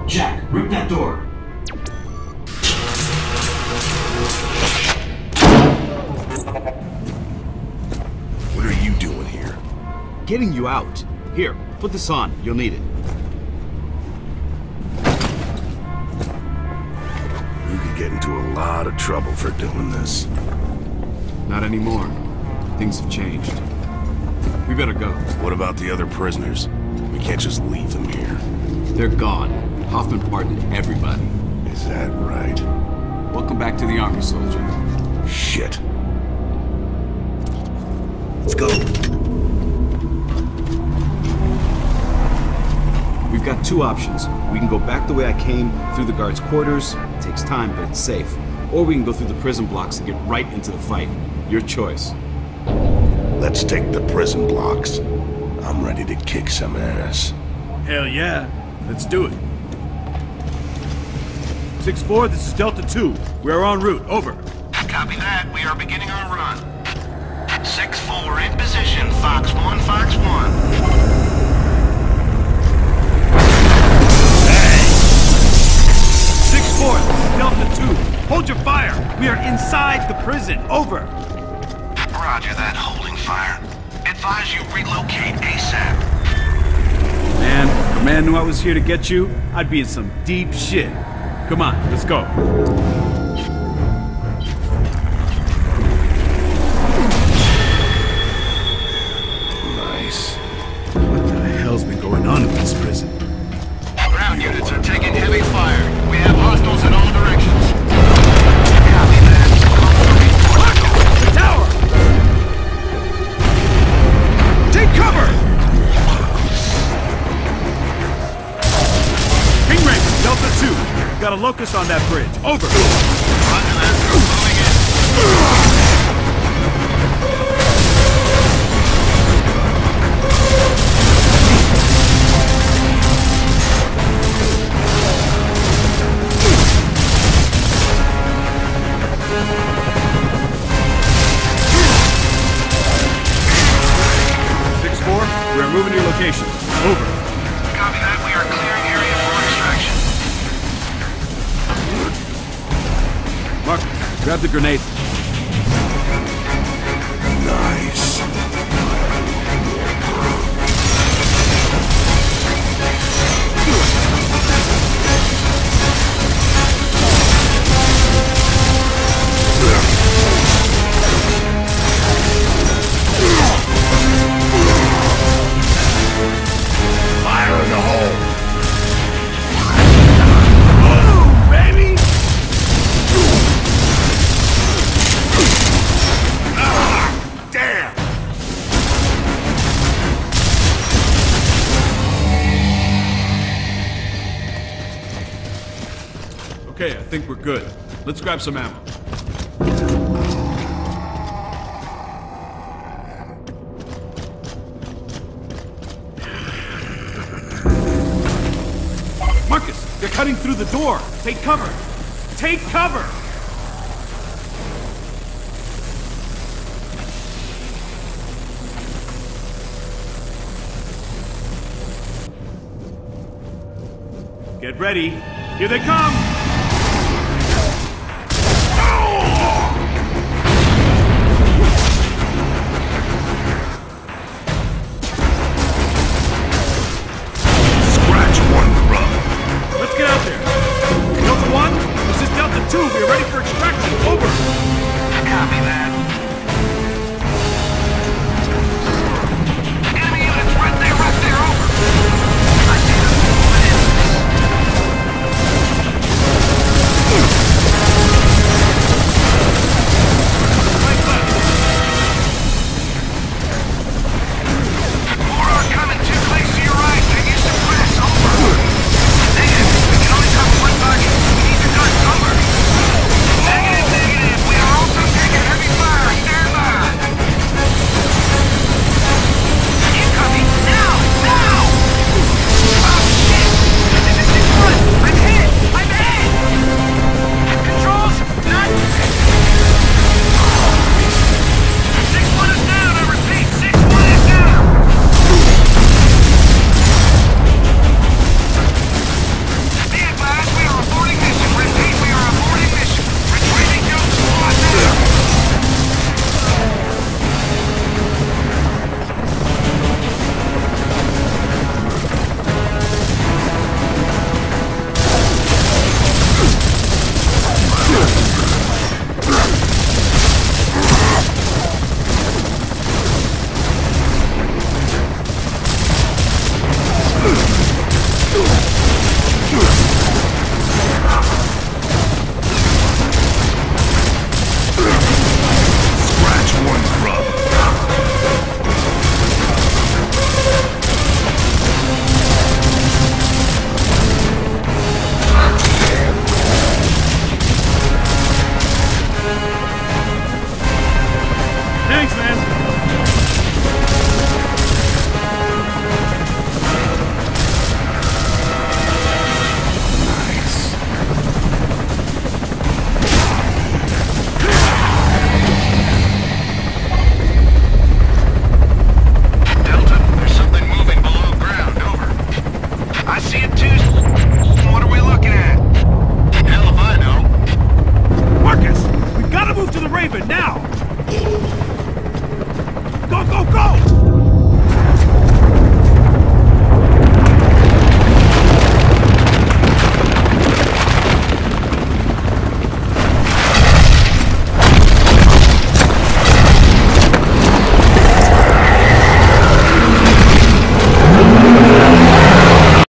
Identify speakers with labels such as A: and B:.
A: Jack, rip that door.
B: What are you doing here?
C: Getting you out. Here, put this on. You'll need it.
B: You could get into a lot of trouble for doing this.
C: Not anymore. Things have changed. We better go.
B: What about the other prisoners? We can't just leave them here.
C: They're gone. Hoffman pardoned everybody.
B: Is that right?
C: Welcome back to the Army, soldier.
B: Shit. Let's go.
C: We've got two options. We can go back the way I came, through the guards' quarters. It takes time, but it's safe. Or we can go through the prison blocks and get right into the fight. Your choice.
B: Let's take the prison blocks. I'm ready to kick some ass.
D: Hell yeah. Let's do it. 6-4, this is Delta 2. We are en route. Over.
E: Copy that. We are beginning our run. 6-4 in position. Fox 1, Fox 1.
D: Hey! 6-4, this is Delta 2. Hold your fire. We are inside the prison. Over.
E: Roger that. Holding fire. Advise you relocate ASAP.
D: Man, if a man knew I was here to get you, I'd be in some deep shit. Come on, let's go.
B: Nice.
D: What the hell's been going on in this prison?
E: Ground units are taking heavy fire. We have hostiles in all directions. Copy that. Call for report.
D: The tower! Take cover! King Ranger, Delta 2. Got a locust on that bridge. Over.
E: Roger that. Moving in.
D: 6-4, we are moving to your location. Over.
E: Copy that. We are clearing area for extraction.
D: Marcus, grab the grenade.
B: Nice. Fire in the hole.
D: Boom, baby!
B: Damn!
D: Okay, I think we're good. Let's grab some ammo. Marcus, they're cutting through the door. Take cover. Take cover! Get ready. Here they come!